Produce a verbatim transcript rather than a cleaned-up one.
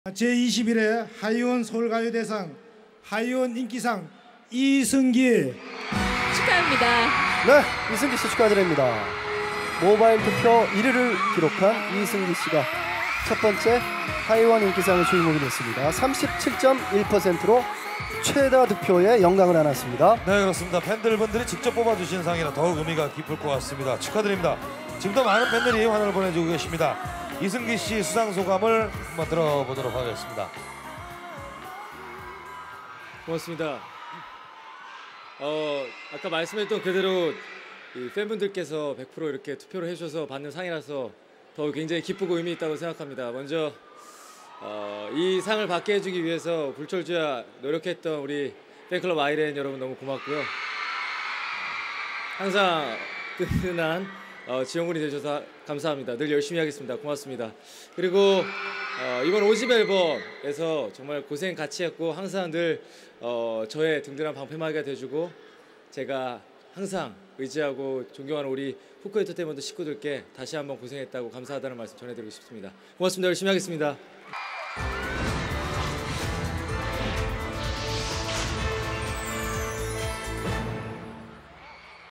제이십일 회 하이원 서울가요대상 하이원 인기상 이승기 축하합니다. 네, 이승기 씨 축하드립니다. 모바일 투표 일 위를 기록한 이승기 씨가 첫 번째 하이원 인기상의 주인공이 됐습니다. 삼십칠 점 일 퍼센트로 최다 득표에 영광을 안았습니다. 네, 그렇습니다. 팬들분들이 직접 뽑아주신 상이라 더욱 의미가 깊을 것 같습니다. 축하드립니다. 지금도 많은 팬들이 환호를 보내주고 계십니다. 이승기 씨 수상 소감을 한번 들어보도록 하겠습니다. 고맙습니다. 어, 아까 말씀했던 그대로 이 팬분들께서 백 퍼센트 이렇게 투표를 해주셔서 받는 상이라서 더욱 굉장히 기쁘고 의미 있다고 생각합니다. 먼저 어, 이 상을 받게 해주기 위해서 불철주야 노력했던 우리 팬클럽 아이렌 여러분 너무 고맙고요. 항상 든든한 어, 지원군이 되셔서 감사합니다. 늘 열심히 하겠습니다. 고맙습니다. 그리고 어, 이번 오 집 앨범에서 정말 고생 같이 했고 항상 늘 어, 저의 든든한 방패막이가 돼주고 제가 항상 의지하고 존경하는 우리 후크 엔터테인먼트 식구들께 다시 한번 고생했다고 감사하다는 말씀 전해드리고 싶습니다. 고맙습니다. 열심히 하겠습니다.